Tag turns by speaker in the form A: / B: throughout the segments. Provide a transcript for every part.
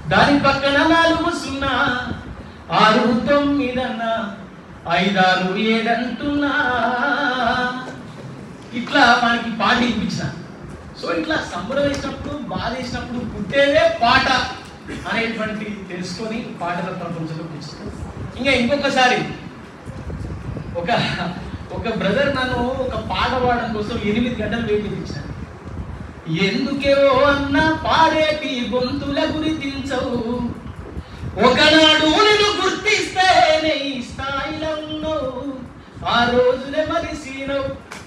A: దాని పక్కన 4 సున్నా 6 9 అన్న 5 6 7 అంటున్నా. ఇట్లా మనకి పాట ఇప్పించిన. సో ఇట్లా సంబరం వేసినప్పుడు బాధ వేసినప్పుడు పుట్టేదే పాట అనేటువంటి తెలుసుకొని పాటల ప్రపంచంలో కూర్చున్నాం. ఇంకా ఇంకొకసారి ఒక బ్రదర్ నన్ను ఒక పాట పాడడం కోసం 8 గంటలు వెయిట్ చేయించాను. ఎందుకేవో అన్న పాడేటి గొంతుల గుర్తించవు, ఒకనాడు నేను గుర్తిస్తేనే ఈ స్థాయిలో ఉన్నావు, ఆ రోజునే మరిసినవు.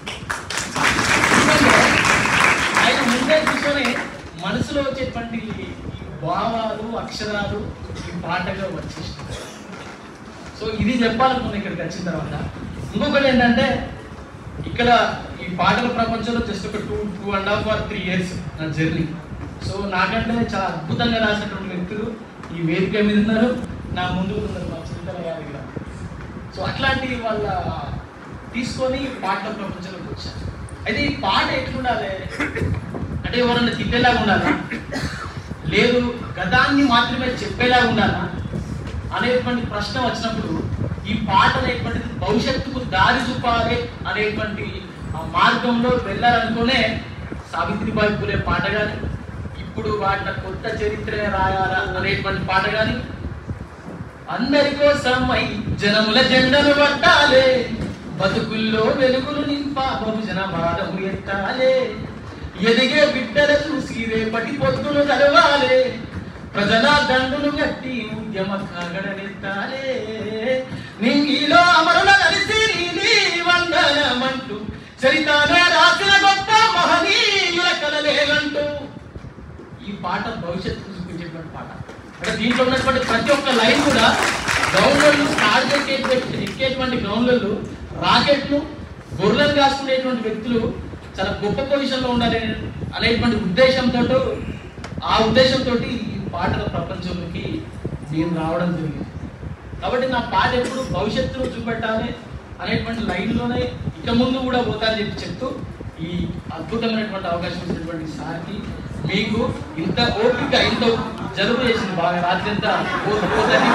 A: ఆయన ముందే కూర్చొని మనసులో వచ్చేటువంటి భావాలు అక్షరాలు ఈ పాటగా వచ్చేసినాయి. సో ఇది చెప్పాలనుకున్నా ఇక్కడికి వచ్చిన తర్వాత. ఇంకొకటి ఏంటంటే ఇక్కడ ఈ పాటల ప్రపంచంలో జస్ట్ ఒక 2.5 or 3 years నా జర్నీ. సో నాకంటే చాలా అద్భుతంగా రాసినటువంటి వ్యక్తులు ఈ వేదిక మీద ఉన్నారు, నా ముందు ఉన్నారు, మా చింతల యాదగిరి. సో అట్లాంటి వాళ్ళ తీసుకొని పాటల ప్రపంచంలోకి వచ్చాను. అయితే ఈ పాట ఎట్లుండాలి అంటే ఎవరన్నా తిట్టేలాగా ఉండాలా, లేదు గతాన్ని మాత్రమే చెప్పేలాగా ఉండాలా అనేటువంటి ప్రశ్న వచ్చినప్పుడు ఈ పాట అనేటువంటిది భవిష్యత్తుకు దారి చూపాలి అనేటువంటి ఆ మార్గంలో వెళ్ళాలనుకునే సావిత్రిబాయి పూలే పాట కానీ, ఇప్పుడు వాటిన కొత్త చరిత్ర రాయాలా అనేటువంటి పాట కానీ, అందరి కోసమై జనముల జెండలు పట్టాలే, బతుకుల్లో వెలుగులు నింపా బహుజన వాదము ఎట్టాలే, ఎదిగే బిడ్డల చూసి రేపటి పొద్దులు చదవాలే, ప్రజల దండులు గట్టి ఉద్యమ కాగడనెత్తాలే, నీలో అమరుల కలిసి నీ వందనమంటూ చరితానే రాసిన గొప్ప మహనీయుల కలలేలంటూ ఈ పాట భవిష్యత్తు చూపించేటువంటి పాట. అంటే దీంట్లో ఉన్నటువంటి ప్రతి ఒక్క లైన్ కూడా గ్రౌండ్లలో స్టార్ట్ ఎక్కేటువంటి గ్రౌండ్లలో రాకెట్లు గొర్రెలు కాసుకునేటువంటి వ్యక్తులు చాలా గొప్ప పొజిషన్లో ఉండాలి అనేటువంటి ఉద్దేశంతో ఆ ఉద్దేశంతో ఈ పాటల ప్రపంచంలోకి నేను రావడం జరిగింది. కాబట్టి నా పాట ఎప్పుడు భవిష్యత్తులో చూపెట్టాలి అనేటువంటి లైన్లోనే ఇక ముందు కూడా పోతానని చెప్తూ ఈ అద్భుతమైనటువంటి అవకాశం ఇచ్చినటువంటి సార్కి, మీకు ఇంత ఓపిక ఇంత జలుబు చేసింది బాగా రాత్రి అంతా పోతుంది.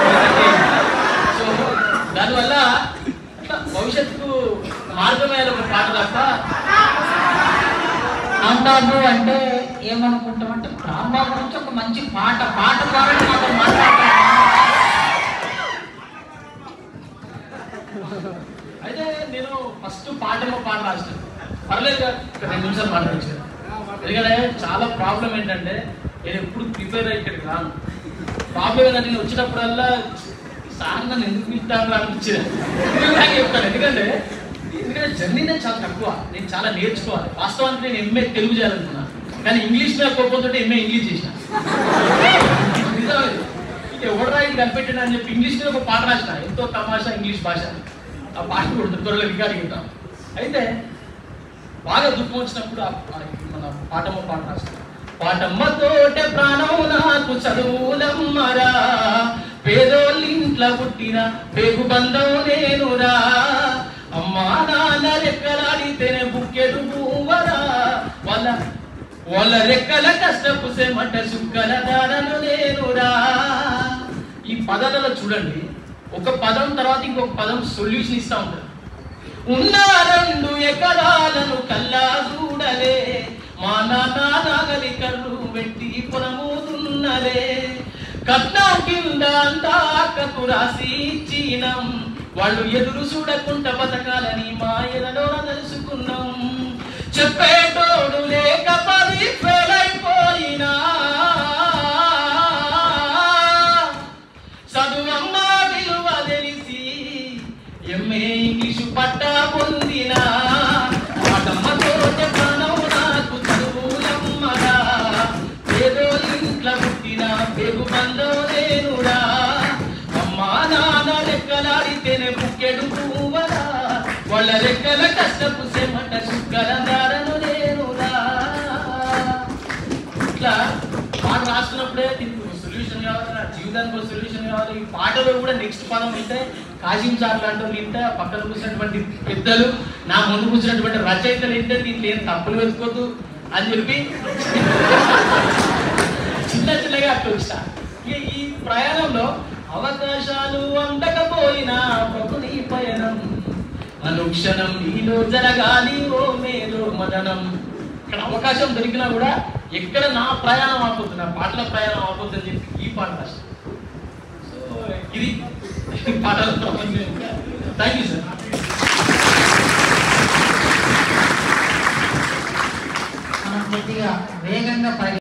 A: సో దానివల్ల భవిష్యత్తుకు మార్గమయ్యే ఒక పాట తప్ప
B: రాంబాబు అంటే ఏమనుకుంటామంటే రాంబాబు నుంచి ఒక మంచి పాట ద్వారా మాతో మాట్లాడతాం.
A: అయితే నేను ఫస్ట్ పాట రాసిన పర్లేదు 2 నిమిషాలు మాట్లాడించాను. ఎందుకంటే చాలా ప్రాబ్లం ఏంటంటే నేను ఎప్పుడు ప్రిపేర్ అయ్యి ఇక్కడికి రాను. ప్రాబ్లం ఏంటంటే నేను వచ్చినప్పుడల్లా సార్ నన్ను ఎందుకు పిలుస్తాను అనిపించేది చెప్తాను. ఎందుకంటే జర్నీ నేను చాలా తక్కువ, నేను చాలా నేర్చుకోవాలి. వాస్తవానికి నేను ఎంఏ తెలుగు చేయాలనుకున్నాను, కానీ ఇంగ్లీష్ మీద కోపంతో ఎంఏ ఇంగ్లీష్ చేసిన. ఇది ఎవడరా ఇది కనిపెట్టినా అని చెప్పి ఇంగ్లీష్ మీద ఒక పాట రాసిన, ఎంతో తమాషా ఇంగ్లీష్ భాష. ఆ పాట కూడా త్వరలో రికార్డింగ్ ఇద్దాం. అయితే బాగా దుఃఖం వచ్చినప్పుడు మన పాట రాసిన. పాటమ్మతోటే ప్రాణం నాకు చదువులమ్మరా, పేదోళ్ళింట్ల పుట్టిన పేగు బంధం నేనురా, అమ్మా నాన్న రెక్కలాడితేనే బుక్కెడు పువ్వరా, వాళ్ళ రెక్కల కష్టపు సెమట సుక్కల దారను నేనురా. ఈ పదాలలో చూడండి, ఒక పదం తర్వాత ఇంకొక పదం సొల్యూషన్ ఇస్తా ఉంటారు. ఉన్న 2 ఎకరాలను కల్లా చూడలే, మా నాన్న నాగలి కర్రు పెట్టి పొలముతున్నలే, కట్నం కింద అంతా అక్కకు రాసి ఇచ్చినం, వాళ్ళు ఎదురు చూడకుండా బతకాలని మా ఎలలో తెలుసుకున్నాం, చెప్పేటోడు లేక 10 ఫెయిల్ అయిపోయినా, చదువమ్మ విలువ తెలిసి ఎంఏ ఇంగ్లీషు పట్టా పొందినా, పాటమ్మతోటే ప్రాణం నాకు చదువులమ్మరా, ఏదో ఇంట్లో పుట్టిన పేగు బంధం నేనురా, అమ్మా నాన్న రెక్కలాడితేనే బుక్కెడు పువ్వరా, వాళ్ళ రెక్కల కష్టపు సెమట సుక్కల దారను నేనురా. ఇట్లా పాట రాస్తున్నప్పుడే దీనికి సొల్యూషన్ కావాలి, నా జీవితానికి సొల్యూషన్ కావాలి. ఈ పాటలో కూడా నెక్స్ట్ పదం వింటే కాశీం సార్ లాంటి వాళ్ళు వింటే, పక్కన కూర్చున్నటువంటి పెద్దలు, నా ముందు కూర్చున్నటువంటి రచయితలు వింటే దీంట్లో ఏం తప్పులు వెతుకోద్దు అని చెప్పి చిన్నగా అట్లా వచ్చా. ఈ ప్రయాణంలో అవకాశాలు అందకపోయినా ప్రభుని పయనం అనుక్షణం నీలో జరగాలి ఓ మేలో మదనం. ఇక్కడ అవకాశం దొరికినా కూడా ఎక్కడ నా ప్రయాణం ఆపోతుంది, నా పాటల ప్రయాణం ఆపోతుంది అని చెప్పి ఈ పాట రాశాను. సో ఇది పాటల ప్రపంచం. Thank you sir.
B: మనం కొద్దిగా వేగంగా